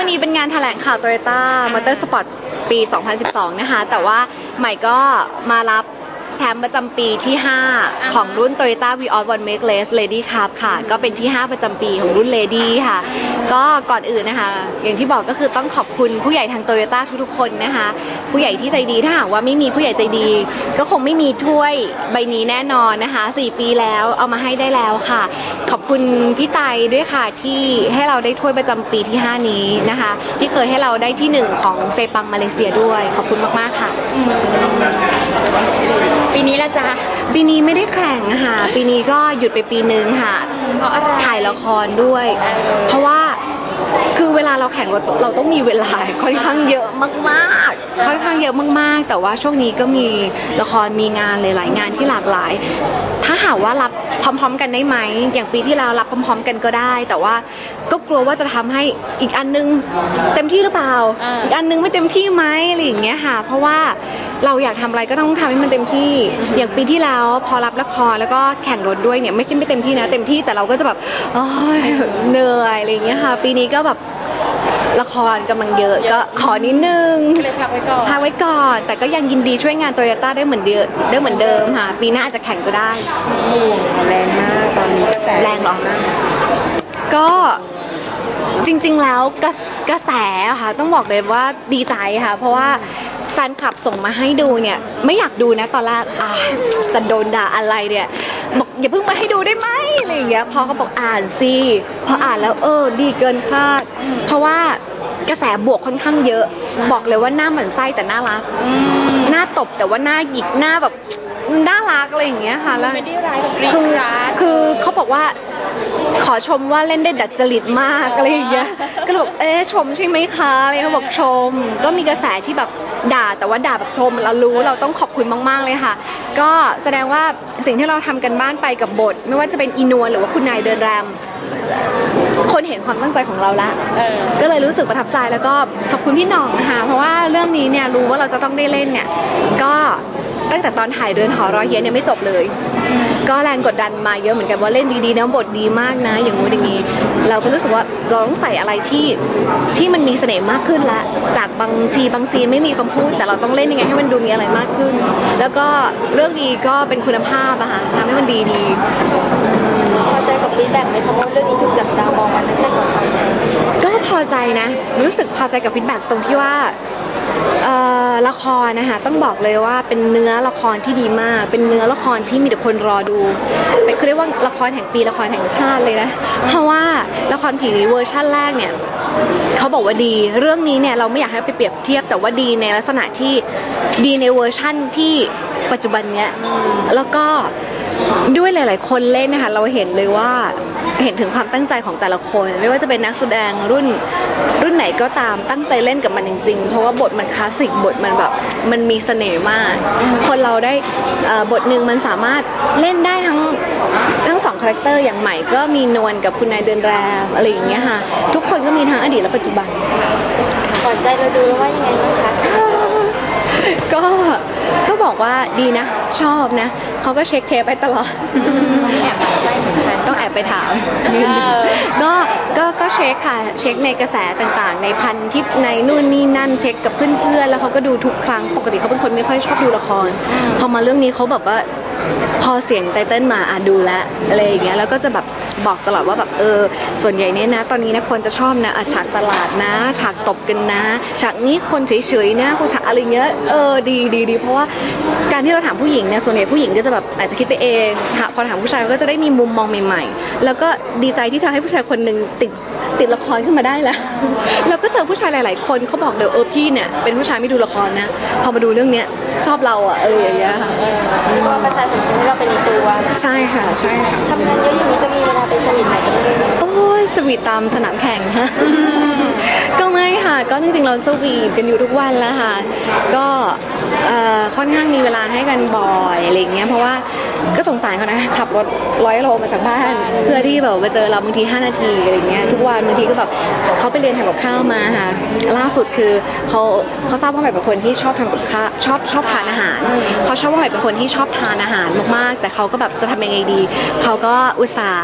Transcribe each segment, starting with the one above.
วันนี้เป็นงานแถลงข่าว Toyota Motorsport ปี 2012 นะคะแต่ว่าใหม่ก็มารับแชมป์ประจำปีที่ 5 ของรุ่น Toyota Vios One Make Race Lady Cup ค่ะก็เป็นที่ 5 ประจำปีของรุ่น Lady ค่ะก็ก่อนอื่นนะคะอย่างที่บอกก็คือต้องขอบคุณผู้ใหญ่ทาง Toyota ทุกๆคนนะคะผู้ใหญ่ที่ใจดีถ้าหากว่าไม่มีผู้ใหญ่ใจดีก็คงไม่มีถ้วยใบนี้แน่นอนนะคะ4 ปีแล้วเอามาให้ได้แล้วค่ะขอบคุณพี่ไตด้วยค่ะที่ให้เราได้ถ้วยประจำปีที่ 5 นี้นะคะที่เคยให้เราได้ที่ 1 ของเซปังมาเลเซียด้วยขอบคุณมากๆค่ะปีนี้ละจ้ะปีนี้ไม่ได้แข่งค่ะปีนี้ก็หยุดไปปีนึงค่ะถ่ายละครด้วยเพราะว่าคือเวลาเราแข่งเราต้องมีเวลาค่อนข้างเยอะมากๆค่อนข้างเยอะมากๆแต่ว่าช่วงนี้ก็มีละครมีงานหลายๆงานที่หลากหลายถ้าหากว่ารับพร้อมๆกันได้ไหมอย่างปีที่แล้วรับพร้อมๆกันก็ได้แต่ว่าก็กลัวว่าจะทำให้อีกอันนึงเต็มที่หรือเปล่าอีกอันนึงไม่เต็มที่ไหมอะไรอย่างเงี้ยค่ะเพราะว่าเราอยากทำอะไรก็ต้องทำให้มันเต็มที่อย่างปีที่แล้วพอรับละครแล้วก็แข่งรถด้วยเนี่ยไม่ใช่ไม่เต็มที่นะเต็มที่แต่เราก็จะแบบเหนื่อยอะไรอย่างเงี้ยค่ะปีนี้ก็แบบละครกำลังเยอะก็ขอนิดนึงพักไว้ก่อนแต่ก็ยังยินดีช่วยงานโตโยต้าได้เหมือนเดิมค่ะปีหน้าอาจจะแข่งก็ได้แรงมากตอนนี้ก็แรงหรอก็จริงๆแล้วกระแสค่ะต้องบอกเลยว่าดีใจค่ะเพราะว่าแฟนคลับส่งมาให้ดูเนี่ยไม่อยากดูนะตอนแรกจะโดนด่าอะไรเนี่ยบอกอย่าเพิ่งมาให้ดูได้ไหมอะไรอย่างเงี้ยพอเขาบอกอ่านสิพออ่านแล้วดีเกินคาดเพราะว่ากระแสบวกค่อนข้างเยอะบอกเลยว่าหน้าหมั่นไส้แต่น่ารักหน้าตบแต่ว่าหน้าหยิกหน้าแบบน่ารักอะไรอย่างเงี้ยค่ะแล้วไม่ได้ร้ายแบบรีบร้ายคือเขาบอกว่าขอชมว่าเล่นได้ดัดจริตมากอะไรอย่างเงี้ยก็เลยบอกชมใช่ไหมคะอะไรเขาบอกชมก็มีกระแสที่แบบด่าแต่ว่าด่าแบบชมเรารู้เราต้องขอบคุณมากๆเลยค่ะก็แสดงว่าสิ่งที่เราทำกันบ้านไปกับบทไม่ว่าจะเป็นอีนวลหรือว่าคุณนายเดินแรมคนเห็นความตั้งใจของเราละก็เลยรู้สึกประทับใจแล้วก็ขอบคุณพี่หน่องค่ะเพราะว่าเรื่องนี้เนี่ยรู้ว่าเราจะต้องได้เล่นเนี่ยก็ตั้งแต่ตอนถ่ายเรือนหอรอยเฮียนเนี่ยไม่จบเลยก็แรงกดดันมาเยอะเหมือนกันว่าเล่นดีๆนะบทดีมากนะอย่างงู้นอย่างนี้เราก็รู้สึกว่าเราต้องใส่อะไรที่มันมีเสน่ห์มากขึ้นละจากบางซีนไม่มีคำพูดแต่เราต้องเล่นยังไงให้มันดูมีอะไรมากขึ้นแล้วก็เรื่องนี้ก็เป็นคุณภาพอะค่ะทำให้มันดีพอใจกับฟีดแบ็กไหมคะว่าเรื่องนี้ถูกจับตามองมาตั้งแต่ก่อนทำก็พอใจนะรู้สึกพอใจกับฟีดแบ็กตรงที่ว่าละครนะคะต้องบอกเลยว่าเป็นเนื้อละครที่ดีมากเป็นเนื้อละครที่มีแต่คนรอดูเป็นเขาเรียกว่าละครแห่งปีละครแห่งชาติเลยนะเพราะว่าละครผีเวอร์ชั่นแรกเนี่ยเขาบอกว่าดีเรื่องนี้เนี่ยเราไม่อยากให้ไปเปรียบเทียบแต่ว่าดีในลักษณะที่ดีในเวอร์ชั่นที่ปัจจุบันเนี้ยแล้วก็ด้วยหลายๆคนเล่นนะคะเราเห็นเลยว่าเห็นถึงความตั้งใจของแต่ละคนไม่ว่าจะเป็นนักแสดงรุ่นไหนก็ตามตั้งใจเล่นกับมันจริงๆเพราะว่าบทมันคลาสสิกบทมันแบบมันมีเสน่ห์มากคนเราได้บทหนึ่งมันสามารถเล่นได้ทั้ง2คาแรคเตอร์อย่างใหม่ก็มีนวลกับคุณนายเดินแรมอะไรอย่างเงี้ยค่ะทุกคนก็มีทั้งอดีตและปัจจุบันก่อนใจเราดูแล้วว่ายังไงบ้างคะก็บอกว่าดีนะชอบนะเขาก็เช็คเทปไปตลอดต้องแอบไปถามก็เช็คค่ะเช็คในกระแสต่างๆในพันทิปในนู่นนี่นั่นเช็คกับเพื่อนๆแล้วเขาก็ดูทุกครั้งปกติเขาเป็นคนไม่ค่อยชอบดูละครพอมาเรื่องนี้เขาแบบว่าพอเสียงไตเติ้ลมาดูแลอะไรอย่างเงี้ยแล้วก็จะแบบบอกตลอดว่าแบบส่วนใหญ่เนี่ยนะตอนนี้นะคนจะชอบนะฉากตลาดนะฉากตบกันนะฉากนี้คนเฉยๆนะผู้ชายอะไรเงี้ยดีเพราะว่าการที่เราถามผู้หญิงเนี่ยส่วนใหญ่ผู้หญิงก็จะแบบอาจจะคิดไปเองพอถามผู้ชายก็จะได้มีมุมมองใหม่ๆแล้วก็ดีใจที่ทำให้ผู้ชายคนหนึ่งติดละครขึ้นมาได้แล้วแล้วก็เจอผู้ชายหลายๆคนเขาบอกเดี๋ยวพี่เนี่ยเป็นผู้ชายไม่ดูละครนะพอมาดูเรื่องเนี้ยชอบเราอย่างเงี้ยค่ะก็ประชาชนที่เราเป็นในตัวใช่ค่ะทำงานเยอะอย่างนี้จะมีเวลาไปสวีทไหนกันบ้างโอ้ยสวีทตามสนามแข่งค่ะก็ไม่ค่ะก็จริงๆเราสวีทกันอยู่ทุกวันแล้วค่ะก็ค่อนข้างมีเวลาให้กันบ่อยอะไรเงี้ยเพราะว่าก็สงสารเขานะขับรถ100 โลมาจากบ้านเพื่อที่แบบมาเจอเราบางที5 นาทีอะไรเงี้ยทุกวันบางทีก็แบบเขาไปเรียนทำกับข้าวมาค่ะล่าสุดคือเขาทราบว่าใหม่เป็นคนที่ชอบทำกับข้าวชอบทานอาหารเขาชอบว่าใหม่เป็นคนที่ชอบทานอาหารมากๆแต่เขาก็แบบจะทำยังไงดีเขาก็อุตส่าห์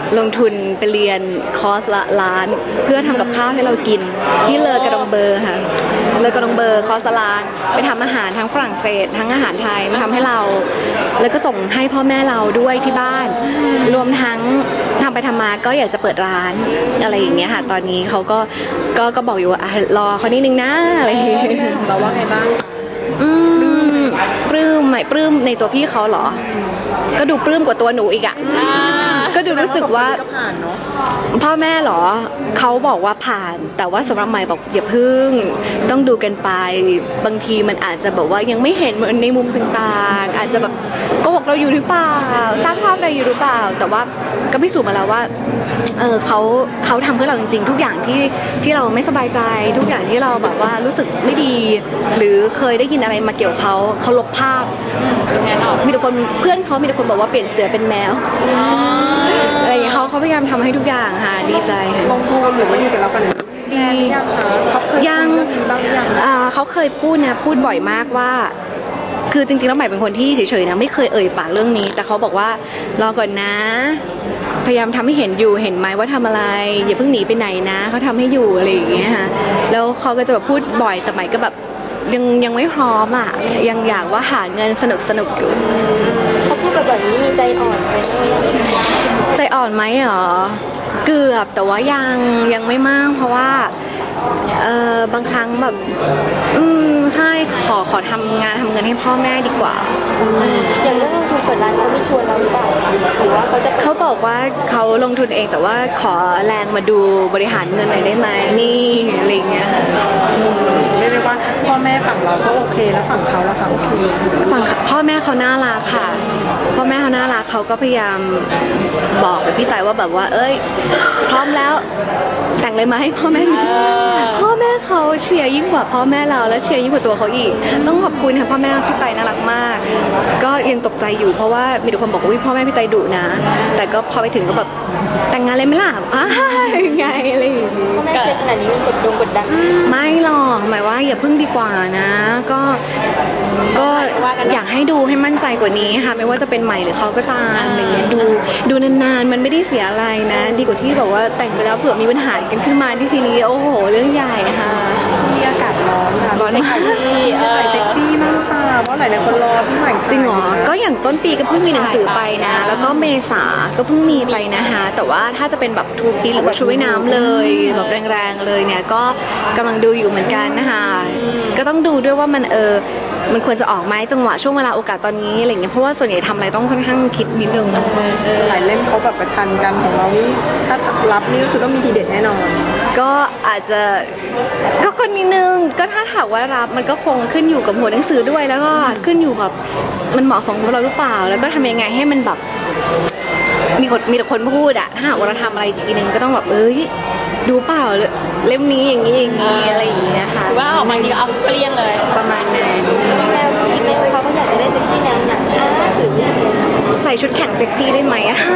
ลงทุนไปเรียนคอร์สละล้านเพื่อทำกับข้าวให้เรากินที่เลอกระดองเบอร์ค่ะเลอกระดองเบอร์คอร์สละล้านไปทำอาหารทั้งฝรั่งเศสทั้งอาหารไทยมาทำให้เราแล้วก็ส่งให้พ่อแม่เราด้วยที่บ้านรวมทั้งทำไปทำมาก็อยากจะเปิดร้านอะไรอย่างเงี้ยค่ะตอนนี้เขาก็บอกอยู่ว่ารอเขานิดนึงนะอะไรอย่างเงี้ยเราว่าไงบ้างปลื้มไหมปลื้มในตัวพี่เขาเหรอก็ดูปลื้มกว่าตัวหนูอีกอะก็ดูรู้สึกว่าพ่อแม่เหรอเขาบอกว่าผ่านแต่ว่าสำหรับใหม่บอกอย่าพึ่งต้องดูกันไปบางทีมันอาจจะแบบว่ายังไม่เห็นในมุมต่างๆอาจจะแบบโกหกเราอยู่หรือเปล่าสร้างภาพอะไรอยู่หรือเปล่าแต่ว่าก็พิสูจน์มาแล้วว่าเขาทำเพื่อเราจริงๆทุกอย่างที่เราไม่สบายใจทุกอย่างที่เราแบบว่ารู้สึกไม่ดีหรือเคยได้ยินอะไรมาเกี่ยวเขาลบภาพมีแต่คนเพื่อนเขามีแต่คนบอกว่าเปลี่ยนเสือเป็นแมวอะไรอย่างเงี้ยเขาพยายามทำให้ทุกอย่างค่ะดีใจค่ะลงทุนหรือว่าดีกับเรากันดียังคะเขาเคยยังเขาเคยพูดนะพูดบ่อยมากว่าคือจริงๆแล้วใหม่เป็นคนที่เฉยๆนะไม่เคยเอ่ยปากเรื่องนี้แต่เขาบอกว่ารอก่อนนะพยายามทำให้เห็นอยู่เห็นไหมว่าทำอะไรอย่าเพิ่งหนีไปไหนนะเขาทำให้อยู่อะไรอย่างเงี้ยค่ะแล้วเขาก็จะแบบพูดบ่อยแต่ใหม่ก็แบบยังไม่พร้อมอ่ะยังอยากว่าหาเงินสนุกอยู่เขาพูดแบบนี้มีใจอ่อนไหมใจอ่อนไหมหรอเกือบแต่ว่ายังไม่มากเพราะว่าบางครั้งแบบใช่ขอทำงานทำเงินให้พ่อแม่ดีกว่าอย่างเรื่องลงทุนเปิดร้านเขาไม่ชวนเราหรือเปล่าหรือว่าเขาบอกว่าเขาลงทุนเองแต่ว่าขอแรงมาดูบริหารเงินหน่อยได้ไหมนี่อะไรเงี้ยเรียกได้ว่าพ่อแม่ฝั่งเราก็โอเคแล้วฝั่งเขาล่ะคะโอเคฝั่งพ่อแม่เขาน่ารักค่ะพ่อแม่เขาน่ารักเขาก็พยายามบอกกับพี่ไต่ว่าแบบว่าเอ้ยพร้อมแล้วแต่งเลยไหมพ่อแม่พ่อแม่เขาเชียร์ยิ่งกว่าพ่อแม่เราและเชียร์ยิ่งกว่าตัวเขาอีกต้องขอบคุณค่ะพ่อแม่พี่ไต่น่ารักมากก็ยังตกใจอยู่เพราะว่ามีแต่คนบอกว่าพ่อแม่พี่ไต่ดุนะแต่ก็พอไปถึงก็แบบแต่งงานเลยไหมล่ะยังไงอะไรอย่างงี้พ่อแม่เชียร์ขนาดนี้มันกดดันไม่หรอกหมายว่าอย่าพึ่งดีกว่านะก็อยากให้ดูให้มั่นใจกว่านี้ค่ะไม่ว่าจะเป็นใหม่หรือเขาก็ตามอะไรเงี้ยดูนานๆมันไม่ได้เสียอะไรนะดีกว่าที่บอกว่าแต่งไปแล้วเผื่อมีปัญหากันขึ้นมาที่ทีนี้โอ้โหเรื่องใหญ่ค่ะช่วงนี้อากาศร้อนค่ะร้อนมากเซ็กซี่มากค่ะเพราะหลายคนรอพี่ใหม่จริงเหรอก็อย่างต้นปีก็เพิ่งมีหนังสือไปนะแล้วก็เมษาก็เพิ่งมีไปนะคะแต่ว่าถ้าจะเป็นแบบทูพีหรือว่าชุดว่ายน้ำเลยแบบแรงๆเลยเนี่ยก็กำลังดูอยู่เหมือนกันนะคะก็ต้องดูด้วยว่ามันควรจะออกไหมจังหวะช่วงเวลาโอกาสตอนนี้อะไรเงี้ยเพราะว่าส่วนใหญ่ทำอะไรต้องค่อนข้างคิดนิดนึงหลายเล่มเขาแบบประชันกันของเรานี่ถ้ารับนี่ก็คือต้องมีทีเด็ดแน่นอนก็อาจจะก็คนนิดนึงก็ถ้าถามว่ารับมันก็คงขึ้นอยู่กับหัวหนังสือด้วยแล้วก็ขึ้นอยู่กับมันเหมาะสมกับเราหรือเปล่าแล้วก็ทำยังไงให้มันแบบมีแต่คนพูดอะถ้าหากว่าเราทำอะไรทีนึงก็ต้องแบบดูเปล่าเล่มนี้อย่างนี้อะไรอย่างเงี้ยค่ะว่าออกมาดีเอาเปรี้ยงเลยประมาณนั้นแนวคิดไหมเขาอยากจะได้เซ็กซี่แนวหนังหรือใส่ชุดแข่งเซ็กซี่ได้ไหมอะ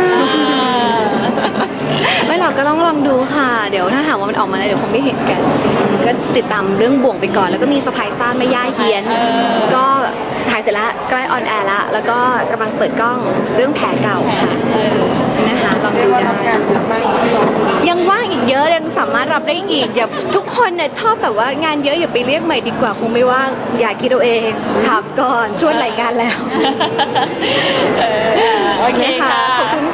ไม่หรอกก็ต้องลองดูค่ะเดี๋ยวถ้าหากว่ามันออกมาแล้วเดี๋ยวคงได้เห็นกันก็ติดตามเรื่องบ่วงไปก่อนแล้วก็มีสะพายซ่านแม่ย่าเฮียนก็ถ่ายเสร็จแล้วใกล้ออนแอร์ละแล้วก็กำลังเปิดกล้องเรื่องแผลเก่าค่ะนะคะลองดูได้ยังว่างอีกเยอะยังสามารถรับได้อีกอย่าทุกคนเนี่ยชอบแบบว่างานเยอะอย่าไปเรียกใหม่ดีกว่าคงไม่ว่างอย่าคิดเอาเองถามก่อนชวนรายการแล้วโอเคค่ะขอบคุณ